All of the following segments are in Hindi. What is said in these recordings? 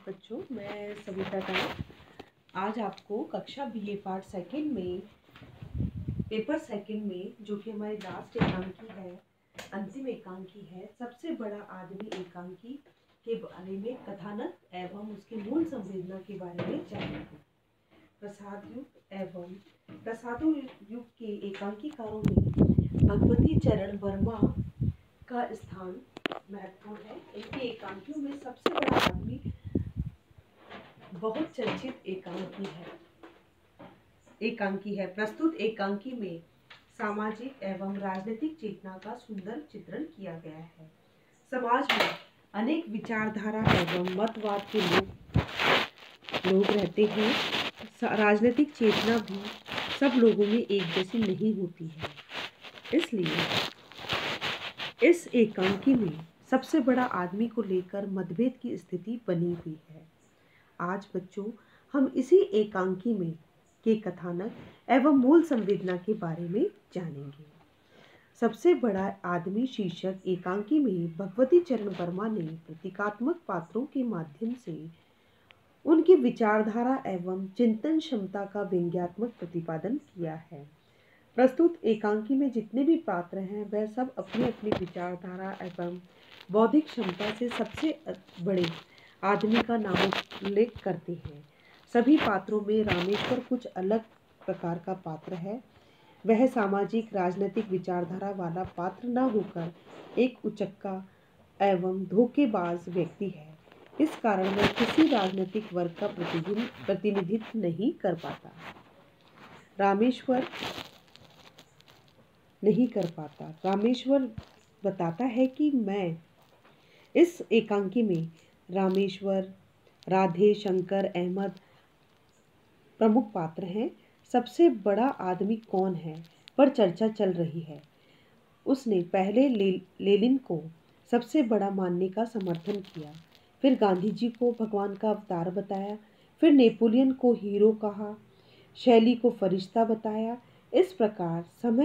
बच्चों, मैं सविता टाइम आज आपको कक्षा बीए पार्ट सेकंड में पेपर सेकंड में जो कि हमारी लास्ट एकांकी है, अंतिम एकांकी है, सबसे बड़ा आदमी एकांकी के बारे में कथानक एवं उसकी मूल संवेदना के बारे में जानेंगे। प्रसाद युग एवं प्रसादों युग के एकांकीकारों में भगवती चरण वर्मा का स्थान महत्वपूर्ण है। इनके एकांकियों में सबसे बड़ा आदमी बहुत चर्चित एकांकी है। प्रस्तुत एकांकी में सामाजिक एवं राजनीतिक चेतना का सुंदर चित्रण किया गया है। समाज में अनेक विचारधारा एवं मतवाद के लोग रहते हैं। राजनीतिक चेतना भी सब लोगों में एक जैसी नहीं होती है। इसलिए इस एकांकी में सबसे बड़ा आदमी को लेकर मतभेद की स्थिति बनी हुई है। आज बच्चों, हम इसी एकांकी में के कथानक एवं मूल संवेदना के बारे में जानेंगे। सबसे बड़ा आदमी शीर्षक एकांकी में भगवती चरण वर्मा ने प्रतीकात्मक पात्रों के माध्यम से उनकी विचारधारा एवं चिंतन क्षमता का व्यंग्यात्मक प्रतिपादन किया है। प्रस्तुत एकांकी में जितने भी पात्र हैं, वह सब अपनी अपनी विचारधारा एवं बौद्धिक क्षमता से सबसे बड़े आदमी का नामोल्लेख करते हैं। सभी पात्रों में रामेश्वर कुछ अलग प्रकार का पात्र है। वह सामाजिक राजनीतिक विचारधारा वाला पात्र न होकर एक उचक्का एवं धोखेबाज व्यक्ति है। इस कारण वह किसी राजनीतिक वर्ग का प्रतिनिधित्व नहीं कर पाता। रामेश्वर बताता है कि मैं इस एकांकी में रामेश्वर, राधे, शंकर, अहमद प्रमुख पात्र हैं। सबसे बड़ा आदमी कौन है पर चर्चा चल रही है। उसने पहले लेनिन को सबसे बड़ा मानने का समर्थन किया, फिर गांधी जी को भगवान का अवतार बताया, फिर नेपोलियन को हीरो कहा, शैली को फरिश्ता बताया। इस प्रकार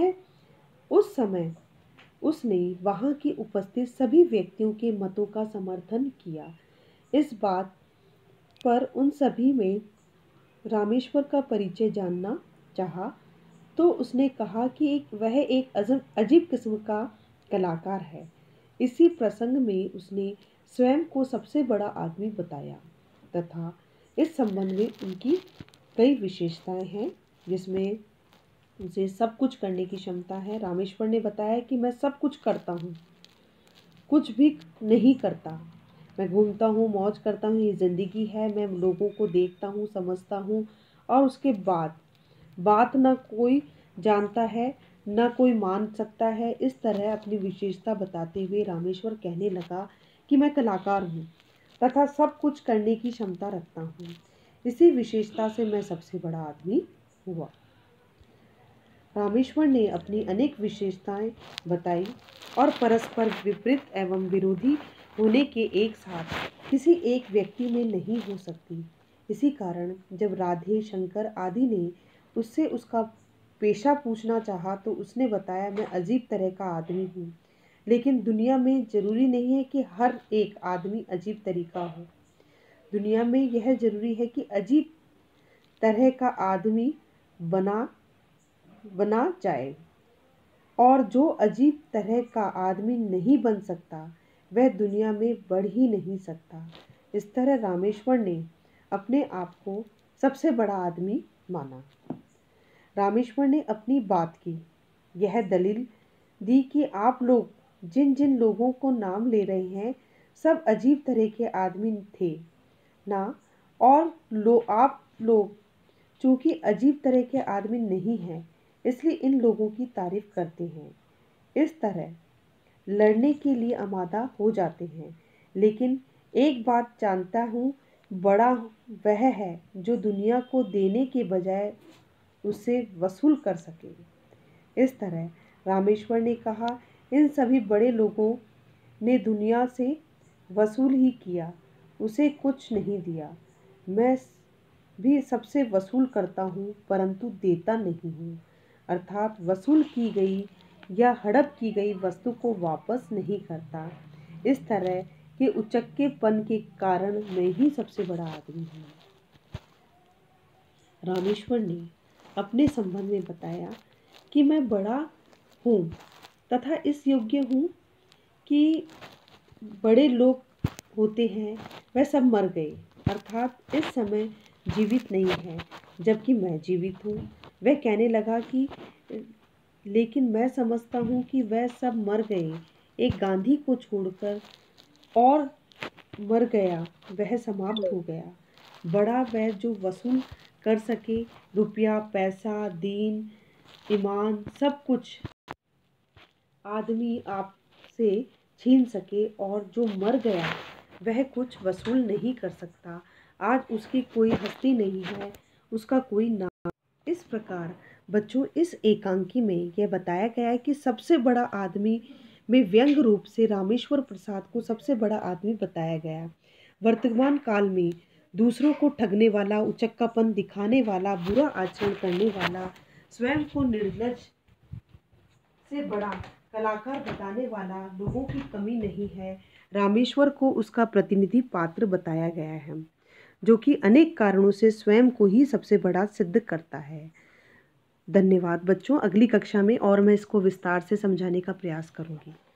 उस समय उसने वहाँ की उपस्थित सभी व्यक्तियों के मतों का समर्थन किया। इस बात पर उन सभी में रामेश्वर का परिचय जानना चाहा तो उसने कहा कि वह एक अजीब किस्म का कलाकार है। इसी प्रसंग में उसने स्वयं को सबसे बड़ा आदमी बताया तथा इस संबंध में उनकी कई विशेषताएं हैं, जिसमें उसे सब कुछ करने की क्षमता है। रामेश्वर ने बताया कि मैं सब कुछ करता हूँ, कुछ भी नहीं करता, मैं घूमता हूँ, मौज करता हूँ, ये ज़िंदगी है। मैं लोगों को देखता हूँ, समझता हूँ और उसके बाद बात ना कोई जानता है ना कोई मान सकता है। इस तरह अपनी विशेषता बताते हुए रामेश्वर कहने लगा कि मैं कलाकार हूँ तथा सब कुछ करने की क्षमता रखता हूँ। इसी विशेषता से मैं सबसे बड़ा आदमी हुआ। रामेश्वर ने अपनी अनेक विशेषताएं बताई और परस्पर विपरीत एवं विरोधी होने के एक साथ किसी एक व्यक्ति में नहीं हो सकती। इसी कारण जब राधे, शंकर आदि ने उससे उसका पेशा पूछना चाहा तो उसने बताया, मैं अजीब तरह का आदमी हूँ, लेकिन दुनिया में जरूरी नहीं है कि हर एक आदमी अजीब तरीका हो। दुनिया में यह जरूरी है कि अजीब तरह का आदमी बना जाए, और जो अजीब तरह का आदमी नहीं बन सकता वह दुनिया में बढ़ ही नहीं सकता। इस तरह रामेश्वर ने अपने आप को सबसे बड़ा आदमी माना। रामेश्वर ने अपनी बात की यह दलील दी कि आप लोग जिन जिन लोगों को नाम ले रहे हैं, सब अजीब तरह के आदमी थे ना, और आप लोग चूंकि अजीब तरह के आदमी नहीं हैं, इसलिए इन लोगों की तारीफ करते हैं। इस तरह लड़ने के लिए आमादा हो जाते हैं। लेकिन एक बात जानता हूँ, बड़ा वह है जो दुनिया को देने के बजाय उससे वसूल कर सके। इस तरह रामेश्वर ने कहा, इन सभी बड़े लोगों ने दुनिया से वसूल ही किया, उसे कुछ नहीं दिया। मैं भी सबसे वसूल करता हूँ परंतु देता नहीं हूँ, अर्थात वसूल की गई या हड़प की गई वस्तु को वापस नहीं करता। इस तरह के उचक्केपन के कारण मैं ही सबसे बड़ा आदमी हूँ। रामेश्वर ने अपने संबंध में बताया कि मैं बड़ा हूँ तथा इस योग्य हूँ कि बड़े लोग होते हैं वह सब मर गए, अर्थात इस समय जीवित नहीं है, जबकि मैं जीवित हूँ। वह कहने लगा कि लेकिन मैं समझता हूँ कि वह सब मर गए, एक गांधी को छोड़कर और मर गया, वह समाप्त हो गया। बड़ा वह जो वसूल कर सके, रुपया पैसा दीन ईमान सब कुछ आदमी आपसे छीन सके, और जो मर गया वह कुछ वसूल नहीं कर सकता। आज उसकी कोई हस्ती नहीं है, उसका कोई नाम। इस प्रकार बच्चों इस एकांकी में यह बताया गया है कि सबसे बड़ा आदमी में व्यंग रूप से रामेश्वर प्रसाद को सबसे बड़ा आदमी बताया गया। वर्तमान काल में दूसरों को ठगने वाला, उचक्कापन दिखाने वाला, बुरा आचरण करने वाला, स्वयं को निर्लज से बड़ा कलाकार बताने वाला लोगों की कमी नहीं है। रामेश्वर को उसका प्रतिनिधि पात्र बताया गया है, जो कि अनेक कारणों से स्वयं को ही सबसे बड़ा सिद्ध करता है। धन्यवाद बच्चों। अगली कक्षा में और मैं इसको विस्तार से समझाने का प्रयास करूंगी।